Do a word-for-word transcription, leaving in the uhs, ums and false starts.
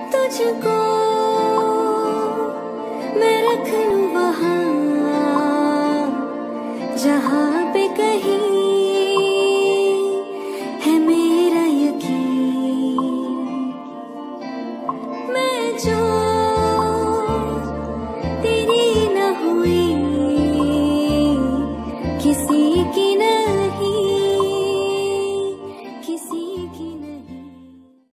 तुझको मैं रख लूं वहाँ जहाँ पे कहीं